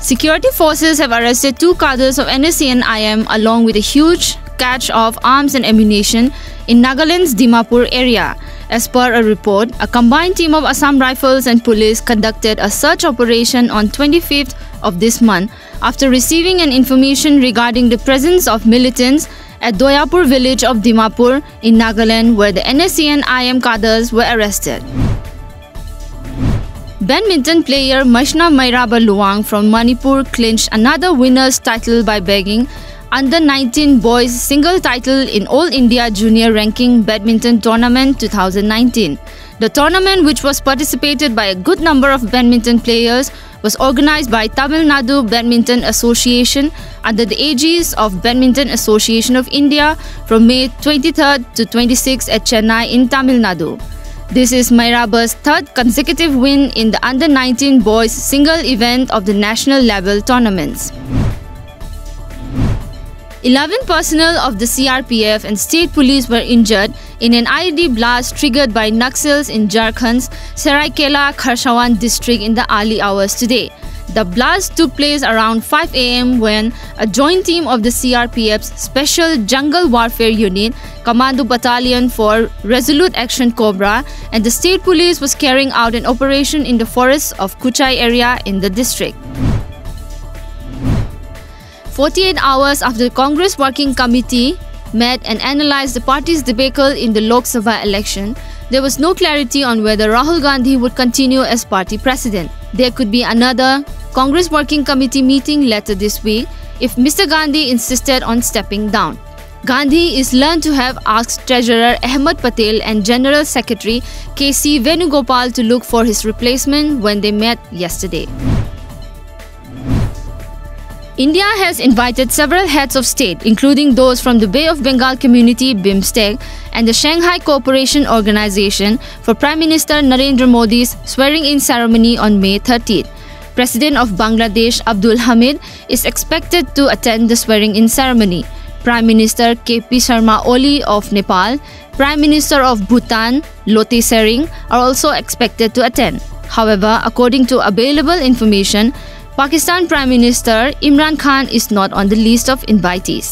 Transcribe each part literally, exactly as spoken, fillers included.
Security forces have arrested two cadres of N S C N I M along with a huge catch of arms and ammunition in Nagaland's Dimapur area. As per a report, a combined team of Assam Rifles and police conducted a search operation on twenty-fifth of this month after receiving an information regarding the presence of militants at Doyapur village of Dimapur in Nagaland, where the N S C N I M cadres were arrested. Badminton player Mashna Mairaba Luang from Manipur clinched another winner's title by bagging under nineteen boys single title in All India Junior Ranking Badminton Tournament two thousand nineteen. The tournament, which was participated by a good number of badminton players, was organized by Tamil Nadu Badminton Association under the aegis of Badminton Association of India from May twenty-third to twenty-sixth at Chennai in Tamil Nadu. This is Mairaba's third consecutive win in the under nineteen boys single event of the national level tournaments. eleven personnel of the C R P F and state police were injured in an I E D blast triggered by Naxals in Jharkhand's Seraikela Kharsawan district in the early hours today. The blast took place around five A M when a joint team of the C R P F's Special Jungle Warfare Unit, Commando Battalion for Resolute Action Cobra, and the state police was carrying out an operation in the forests of Kuchai area in the district. forty-eight hours after the Congress Working Committee met and analyzed the party's debacle in the Lok Sabha election, there was no clarity on whether Rahul Gandhi would continue as party president. There could be another Congress Working Committee meeting later this week if Mister Gandhi insisted on stepping down. Gandhi is learned to have asked Treasurer Ahmed Patel and General Secretary K C Venugopal to look for his replacement when they met yesterday. India has invited several heads of state, including those from the Bay of Bengal Community (BIMSTEC) and the Shanghai Cooperation Organization, for Prime Minister Narendra Modi's swearing-in ceremony on May thirtieth. President of Bangladesh Abdul Hamid is expected to attend the swearing-in ceremony. Prime Minister K P Sharma Oli of Nepal, Prime Minister of Bhutan Lotay Tshering are also expected to attend. However, according to available information, Pakistan Prime Minister Imran Khan is not on the list of invitees.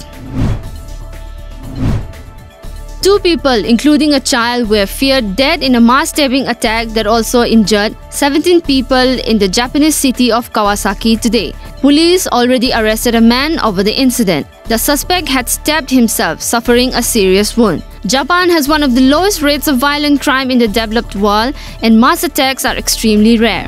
Two people, including a child, were feared dead in a mass stabbing attack that also injured seventeen people in the Japanese city of Kawasaki today. Police already arrested a man over the incident. The suspect had stabbed himself, suffering a serious wound. Japan has one of the lowest rates of violent crime in the developed world, and mass attacks are extremely rare.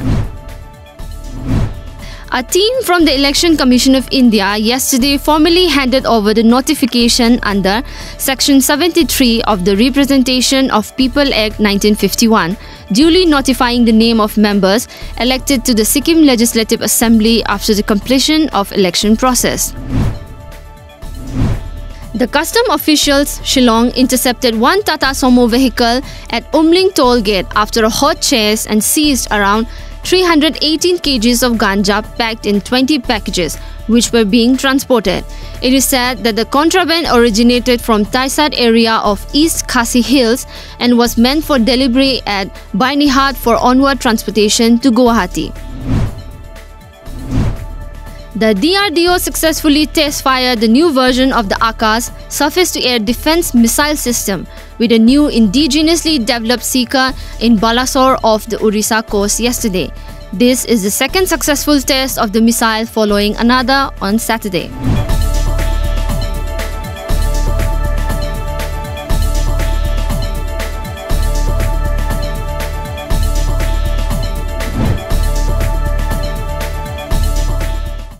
A team from the Election Commission of India yesterday formally handed over the notification under Section seventy-three of the Representation of People Act nineteen fifty-one, duly notifying the name of members elected to the Sikkim Legislative Assembly after the completion of election process. The custom officials Shillong intercepted one Tata Sumo vehicle at Umling toll gate after a hot chase and seized around three hundred eighteen kilograms of ganja packed in twenty packages, which were being transported. It is said that the contraband originated from Taisat area of East Khasi Hills and was meant for delivery at Bainihat for onward transportation to Guwahati. The D R D O successfully test-fired the new version of the Akash surface-to-air defense missile system with a new indigenously developed seeker in Balasore off the Orissa coast yesterday. This is the second successful test of the missile following another on Saturday.